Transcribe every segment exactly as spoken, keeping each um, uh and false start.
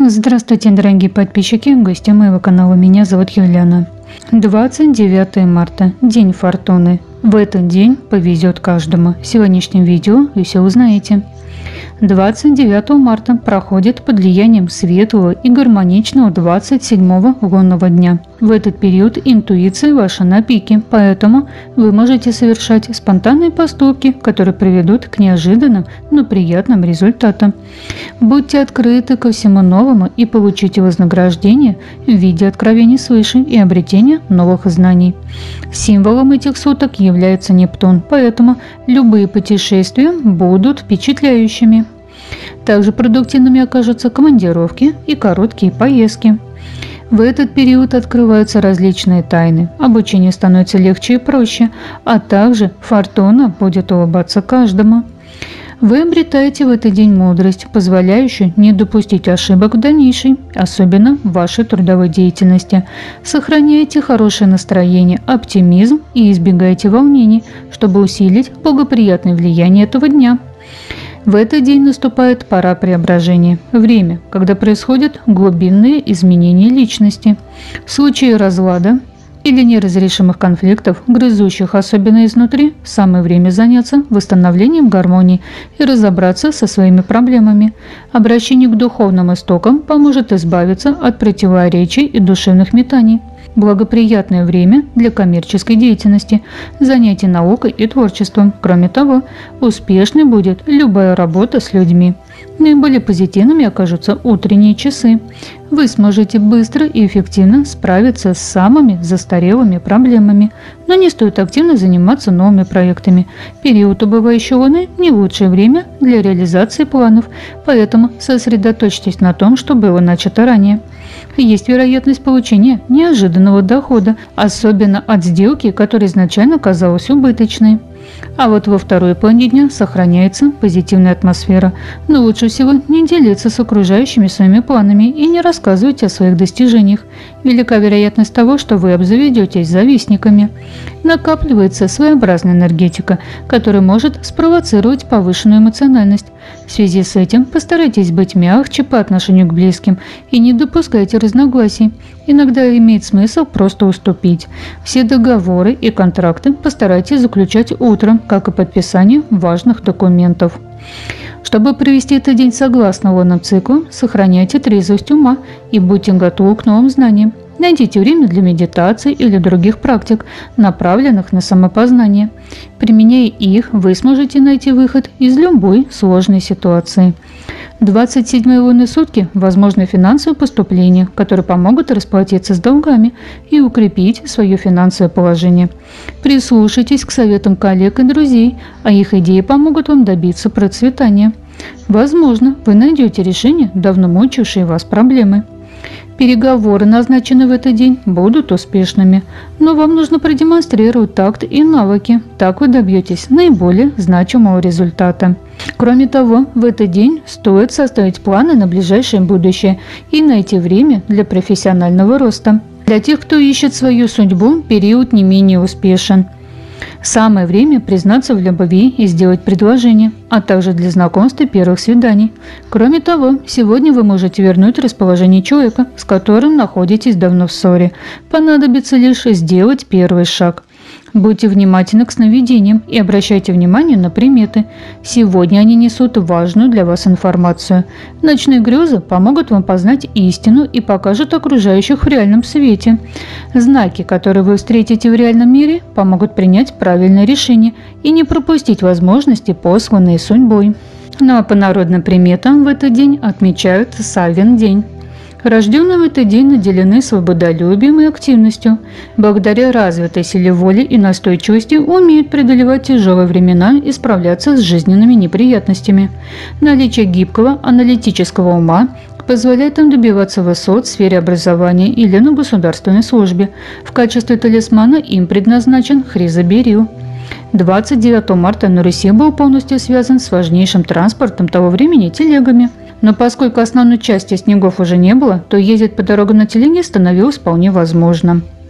Здравствуйте, дорогие подписчики, гости моего канала. Меня зовут Юлиана. двадцать девятое марта. День фортуны. В этот день повезет каждому. В сегодняшнем видео вы все узнаете. двадцать девятого марта проходит под влиянием светлого и гармоничного двадцать седьмого лунного дня. В этот период интуиция ваша на пике, поэтому вы можете совершать спонтанные поступки, которые приведут к неожиданным, но приятным результатам. Будьте открыты ко всему новому и получите вознаграждение в виде откровений свыше и обретения новых знаний. Символом этих суток является Нептун, поэтому любые путешествия будут впечатляющими. Также продуктивными окажутся командировки и короткие поездки. В этот период открываются различные тайны, обучение становится легче и проще, а также фортуна будет улыбаться каждому. Вы обретаете в этот день мудрость, позволяющую не допустить ошибок в дальнейшей, особенно в вашей трудовой деятельности. Сохраняйте хорошее настроение, оптимизм и избегайте волнений, чтобы усилить благоприятное влияние этого дня. В этот день наступает пора преображения, время, когда происходят глубинные изменения личности. В случае разлада или неразрешимых конфликтов, грызущих особенно изнутри, самое время заняться восстановлением гармонии и разобраться со своими проблемами. Обращение к духовным истокам поможет избавиться от противоречий и душевных метаний. Благоприятное время для коммерческой деятельности, занятий наукой и творчеством. Кроме того, успешной будет любая работа с людьми. Наиболее позитивными окажутся утренние часы. Вы сможете быстро и эффективно справиться с самыми застарелыми проблемами, но не стоит активно заниматься новыми проектами. Период убывающей луны – не лучшее время для реализации планов, поэтому сосредоточьтесь на том, что было начато ранее. Есть вероятность получения неожиданного дохода, особенно от сделки, которая изначально казалась убыточной. А вот во второй половине дня сохраняется позитивная атмосфера, но лучше всего не делиться с окружающими своими планами и не рассказывать о своих достижениях. Велика вероятность того, что вы обзаведетесь завистниками. Накапливается своеобразная энергетика, которая может спровоцировать повышенную эмоциональность. В связи с этим постарайтесь быть мягче по отношению к близким и не допускайте разногласий. Иногда имеет смысл просто уступить. Все договоры и контракты постарайтесь заключать утром, как и подписание важных документов. Чтобы провести этот день согласно лунному циклу, сохраняйте трезвость ума и будьте готовы к новым знаниям. Найдите время для медитации или других практик, направленных на самопознание. Применяя их, вы сможете найти выход из любой сложной ситуации. двадцать седьмые лунные сутки – возможны финансовые поступления, которые помогут расплатиться с долгами и укрепить свое финансовое положение. Прислушайтесь к советам коллег и друзей, а их идеи помогут вам добиться процветания. Возможно, вы найдете решение давно мучившей вас проблемы. Переговоры, назначенные в этот день, будут успешными, но вам нужно продемонстрировать такт и навыки. Так вы добьетесь наиболее значимого результата. Кроме того, в этот день стоит составить планы на ближайшее будущее и найти время для профессионального роста. Для тех, кто ищет свою судьбу, период не менее успешен. Самое время признаться в любви и сделать предложение, а также для знакомств и первых свиданий. Кроме того, сегодня вы можете вернуть расположение человека, с которым находитесь давно в ссоре. Понадобится лишь сделать первый шаг. Будьте внимательны к сновидениям и обращайте внимание на приметы. Сегодня они несут важную для вас информацию. Ночные грезы помогут вам познать истину и покажут окружающих в реальном свете. Знаки, которые вы встретите в реальном мире, помогут принять правильное решение и не пропустить возможности, посланные судьбой. Ну а по народным приметам в этот день отмечают Саввин день. Рожденные в этот день наделены свободолюбием и активностью. Благодаря развитой силе воли и настойчивости умеют преодолевать тяжелые времена и справляться с жизненными неприятностями. Наличие гибкого аналитического ума позволяет им добиваться высот в сфере образования или на государственной службе. В качестве талисмана им предназначен хризоберил. двадцать девятого марта на Руси был полностью связан с важнейшим транспортом того времени – телегами. Но поскольку основной части снегов уже не было, то ездить по дорогам на телеге становилось вполне возможным.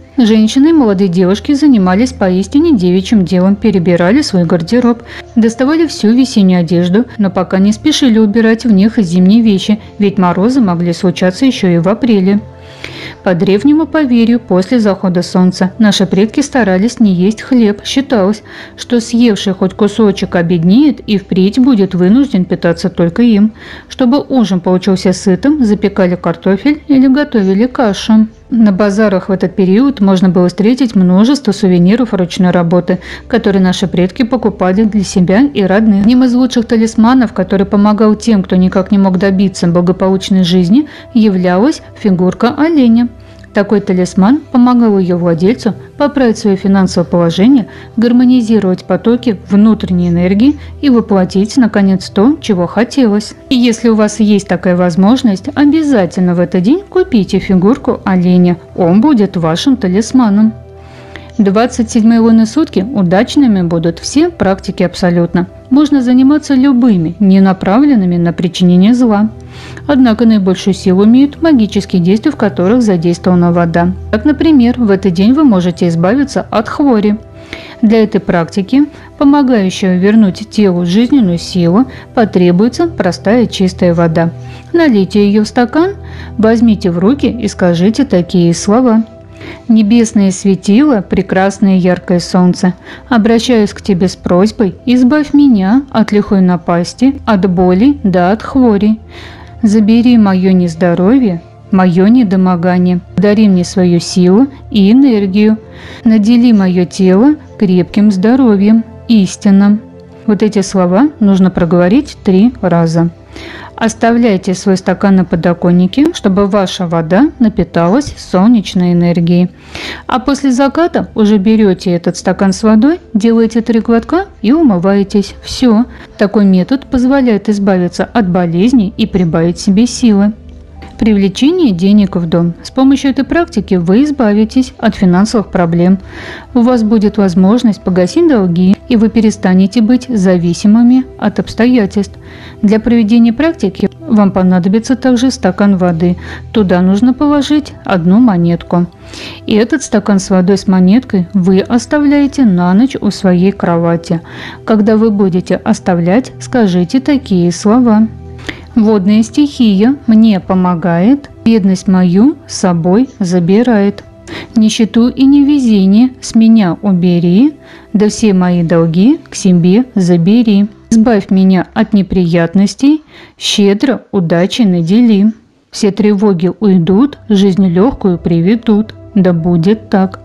Женщины и молодые девушки занимались поистине девичьим делом, перебирали свой гардероб, доставали всю весеннюю одежду, но пока не спешили убирать в них зимние вещи, ведь морозы могли случаться еще и в апреле. По древнему поверью, после захода солнца наши предки старались не есть хлеб. Считалось, что съевший хоть кусочек обеднеет и впредь будет вынужден питаться только им. Чтобы ужин получился сытым, запекали картофель или готовили кашу. На базарах в этот период можно было встретить множество сувениров ручной работы, которые наши предки покупали для себя и родных. Одним из лучших талисманов, который помогал тем, кто никак не мог добиться благополучной жизни, являлась фигурка оленя. Такой талисман помогал ее владельцу поправить свое финансовое положение, гармонизировать потоки внутренней энергии и воплотить, наконец, то, чего хотелось. И если у вас есть такая возможность, обязательно в этот день купите фигурку оленя. Он будет вашим талисманом. двадцать седьмые лунные сутки удачными будут все практики абсолютно. Можно заниматься любыми, не направленными на причинение зла. Однако наибольшую силу имеют магические действия, в которых задействована вода. Так, например, в этот день вы можете избавиться от хвори. Для этой практики, помогающего вернуть телу жизненную силу, потребуется простая чистая вода. Налейте ее в стакан, возьмите в руки и скажите такие слова. «Небесное светило, прекрасное яркое солнце, обращаюсь к тебе с просьбой, избавь меня от лихой напасти, от боли да от хвори. Забери мое нездоровье, мое недомогание, дари мне свою силу и энергию, надели мое тело крепким здоровьем, истинным». Вот эти слова нужно проговорить три раза. Оставляйте свой стакан на подоконнике, чтобы ваша вода напиталась солнечной энергией. А после заката уже берете этот стакан с водой, делаете три глотка и умываетесь. Все. Такой метод позволяет избавиться от болезней и прибавить себе силы. Привлечение денег в дом. С помощью этой практики вы избавитесь от финансовых проблем. У вас будет возможность погасить долги, и вы перестанете быть зависимыми от обстоятельств. Для проведения практики вам понадобится также стакан воды. Туда нужно положить одну монетку. И этот стакан с водой с монеткой вы оставляете на ночь у своей кровати. Когда вы будете оставлять, скажите такие слова. «Водная стихия мне помогает, бедность мою с собой забирает. Нищету и невезение с меня убери, да все мои долги к себе забери. Избавь меня от неприятностей, щедро удачи надели. Все тревоги уйдут, жизнь легкую приведут, да будет так».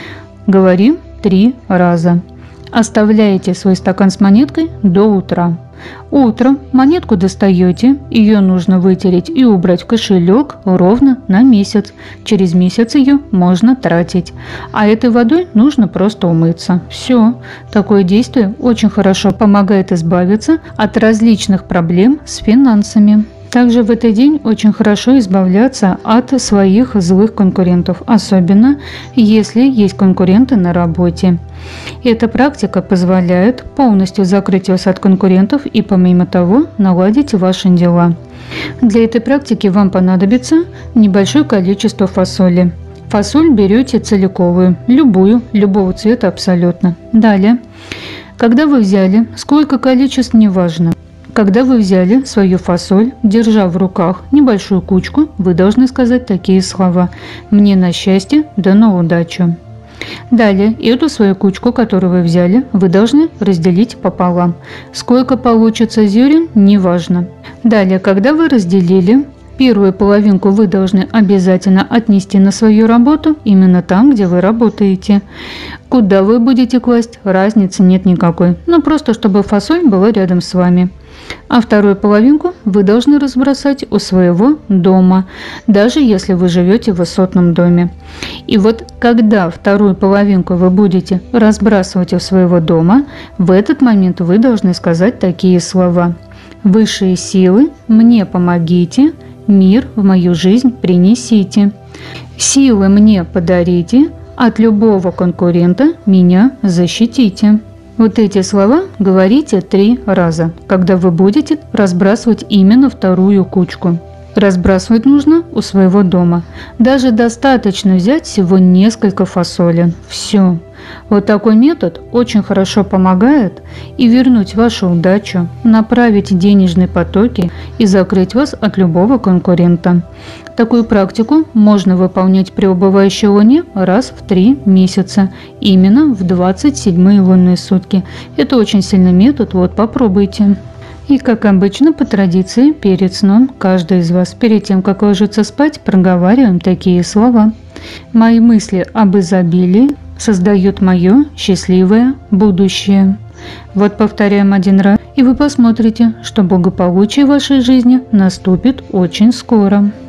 Говорим три раза. Оставляете свой стакан с монеткой до утра. Утром монетку достаете, ее нужно вытереть и убрать в кошелек ровно на месяц. Через месяц ее можно тратить. А этой водой нужно просто умыться. Все. Такое действие очень хорошо помогает избавиться от различных проблем с финансами. Также в этот день очень хорошо избавляться от своих злых конкурентов, особенно если есть конкуренты на работе. Эта практика позволяет полностью закрыть вас от конкурентов и, помимо того, наладить ваши дела. Для этой практики вам понадобится небольшое количество фасоли. Фасоль берете целиковую, любую, любого цвета абсолютно. Далее, когда вы взяли, сколько количеств, неважно. Когда вы взяли свою фасоль, держа в руках небольшую кучку, вы должны сказать такие слова: «Мне на счастье, да на удачу». Далее, эту свою кучку, которую вы взяли, вы должны разделить пополам. Сколько получится зерен, неважно. Далее, когда вы разделили, первую половинку вы должны обязательно отнести на свою работу, именно там, где вы работаете. Куда вы будете класть, разницы нет никакой, но просто чтобы фасоль была рядом с вами. А вторую половинку вы должны разбросать у своего дома, даже если вы живете в высотном доме. И вот когда вторую половинку вы будете разбрасывать у своего дома, в этот момент вы должны сказать такие слова: «Высшие силы, мне помогите, мир в мою жизнь принесите. Силы мне подарите, от любого конкурента меня защитите». Вот эти слова говорите три раза, когда вы будете разбрасывать именно вторую кучку. Разбрасывать нужно у своего дома. Даже достаточно взять всего несколько фасолин. Все. Вот такой метод очень хорошо помогает и вернуть вашу удачу, направить денежные потоки и закрыть вас от любого конкурента. Такую практику можно выполнять при убывающей луне раз в три месяца, именно в двадцать седьмые лунные сутки. Это очень сильный метод, вот попробуйте. И, как обычно, по традиции, перед сном каждый из вас, перед тем, как ложиться спать, проговариваем такие слова. «Мои мысли об изобилии создают мое счастливое будущее». Вот повторяем один раз, и вы посмотрите, что благополучие в вашей жизни наступит очень скоро.